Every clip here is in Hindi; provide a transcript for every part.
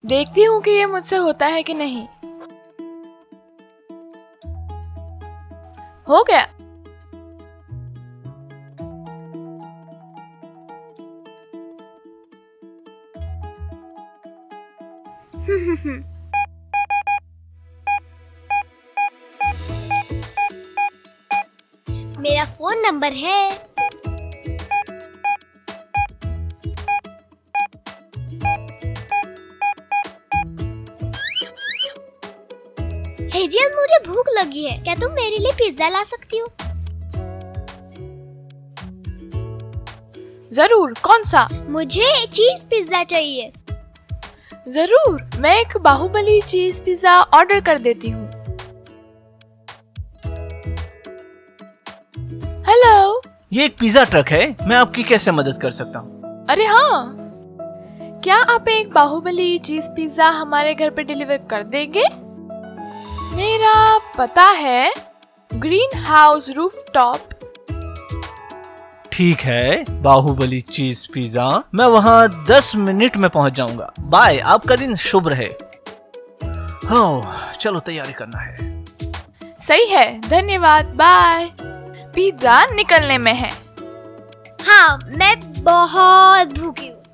देखती हूँ कि ये मुझसे होता है कि नहीं। हो गया। मेरा फोन नंबर है। हेजियल, मुझे भूख लगी है, क्या तुम मेरे लिए पिज्जा ला सकती हो? जरूर। कौन सा? मुझे चीज पिज्जा चाहिए। जरूर, मैं एक बाहुबली चीज पिज्जा ऑर्डर कर देती हूँ। हेलो, ये एक पिज्जा ट्रक है, मैं आपकी कैसे मदद कर सकता हूँ? अरे हाँ, क्या आप एक बाहुबली चीज पिज्जा हमारे घर पे डिलीवर कर देंगे? मेरा पता है ग्रीन हाउस रूफटॉप। ठीक है, बाहुबली चीज पिज्जा, मैं वहाँ 10 मिनट में पहुँच जाऊंगा। बाय, आपका दिन शुभ रहे। हाँ, चलो तैयारी करना है। सही है, धन्यवाद, बाय। पिज्जा निकलने में है। हाँ, मैं बहुत भूखी हूँ।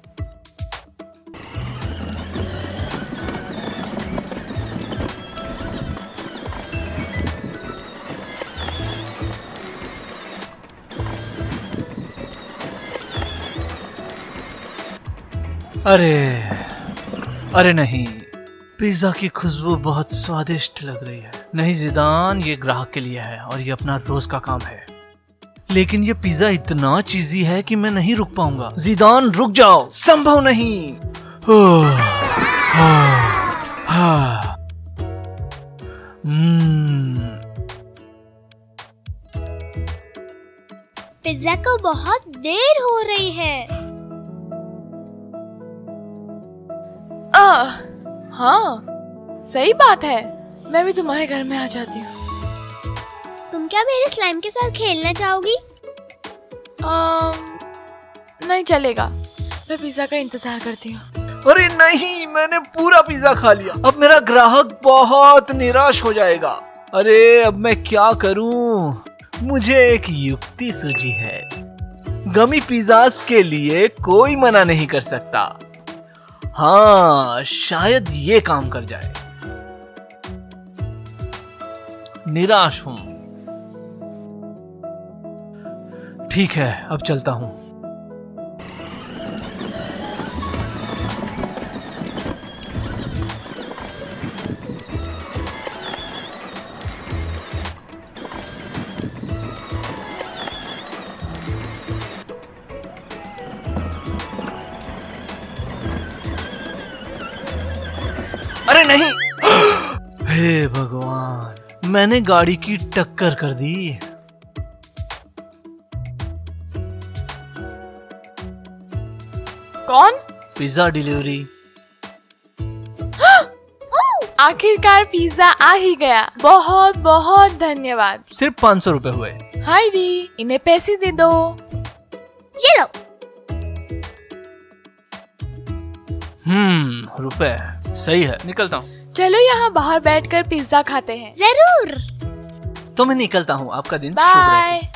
अरे नहीं, पिज्जा की खुशबू बहुत स्वादिष्ट लग रही है। नहीं ज़िदान, ये ग्राहक के लिए है और ये अपना रोज का काम है। लेकिन ये पिज्जा इतना चीजी है कि मैं नहीं रुक पाऊंगा। ज़िदान, रुक जाओ, संभव नहीं। पिज्जा को बहुत देर हो रही है। हाँ, सही बात है, मैं भी तुम्हारे घर में आ जाती हूँ। तुम क्या मेरे स्लाइम के साथ खेलना चाहोगी? नहीं चलेगा, मैं पिज्जा का इंतजार करती हूँ। अरे नहीं, मैंने पूरा पिज्जा खा लिया। अब मेरा ग्राहक बहुत निराश हो जाएगा। अरे अब मैं क्या करूँ? मुझे एक युक्ति सूझी है। गमी पिज्जास के लिए कोई मना नहीं कर सकता। हाँ, शायद ये काम कर जाए। निराश हूं। ठीक है, अब चलता हूं। अरे नहीं! हे भगवान, मैंने गाड़ी की टक्कर कर दी। कौन? Pizza delivery. आखिरकार पिज्जा आ ही गया। बहुत बहुत धन्यवाद। सिर्फ 500 रुपए हुए। हाइडी, इन्हें पैसे दे दो। ये लो। रुपए सही है, निकलता हूँ। चलो यहाँ बाहर बैठकर पिज्जा खाते हैं। जरूर। तो मैं निकलता हूँ, आपका दिन शुभ बाय। रहे।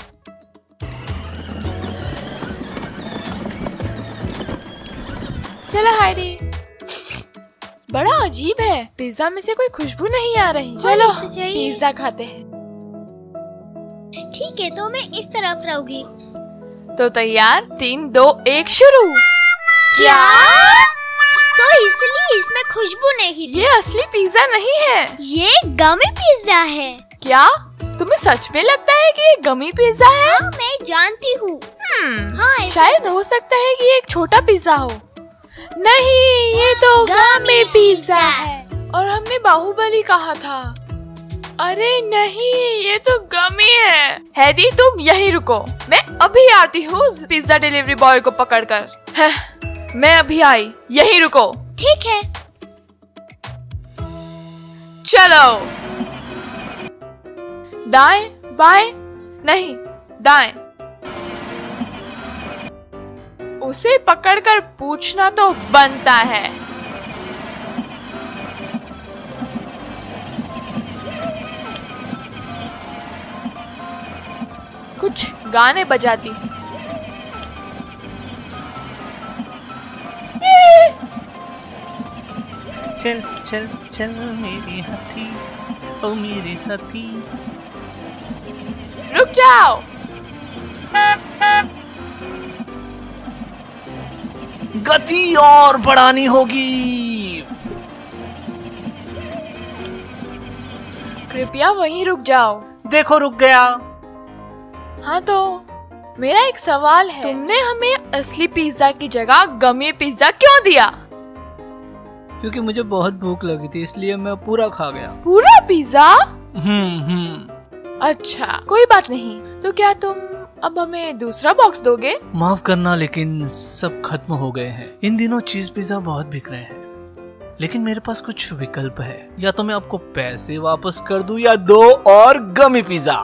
चलो हाइडी। बड़ा अजीब है, पिज्जा में से कोई खुशबू नहीं आ रही। चलो पिज्जा खाते हैं। ठीक है, तो मैं इस तरफ रहूंगी। तो तैयार, 3, 2, 1 शुरू। क्या? तो इसलिए इसमें खुशबू नहीं थी। ये असली पिज्जा नहीं है, ये गमी पिज्जा है। क्या तुम्हें सच में लगता है कि ये गमी पिज्जा है? हाँ, मैं जानती हूँ। हाँ, शायद हो सकता है कि ये एक छोटा पिज्जा हो। नहीं, ये तो गमी पिज्जा है और हमने बाहुबली कहा था। अरे नहीं, ये तो गमी है। हैदी, तुम यहीं रुको, मैं अभी आती हूँ पिज्जा डिलीवरी बॉय को पकड़कर। मैं अभी आई, यहीं रुको। ठीक है। चलो, दाएं बाएं नहीं, दाएं। उसे पकड़कर पूछना तो बनता है। गाने बजाती। चल चल चल मेरी हाथी, ओ मेरी साथी। रुक जाओ। गति और बढ़ानी होगी। कृपया वहीं रुक जाओ। देखो रुक गया। हाँ तो मेरा एक सवाल है, तुमने हमें असली पिज्जा की जगह गमी पिज्जा क्यों दिया? क्योंकि मुझे बहुत भूख लगी थी, इसलिए मैं पूरा खा गया। पूरा पिज्जा? हम्म। अच्छा कोई बात नहीं। तो क्या तुम अब हमें दूसरा बॉक्स दोगे? माफ करना लेकिन सब खत्म हो गए हैं। इन दिनों चीज पिज्जा बहुत बिक रहे हैं, लेकिन मेरे पास कुछ विकल्प है। या तो मैं आपको पैसे वापस कर दूं या 2 और गमी पिज्जा।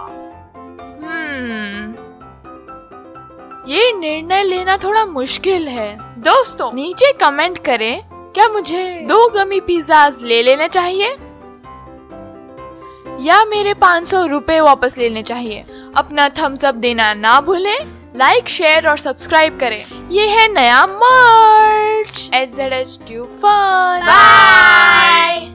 ये निर्णय लेना थोड़ा मुश्किल है। दोस्तों नीचे कमेंट करें, क्या मुझे 2 गमी पिज्जाज ले लेने चाहिए या मेरे 500 रुपए वापस लेने चाहिए? अपना थम्स अप देना ना भूलें, लाइक शेयर और सब्सक्राइब करें। ये है नया मर्च SZH Tube Fun। बाय।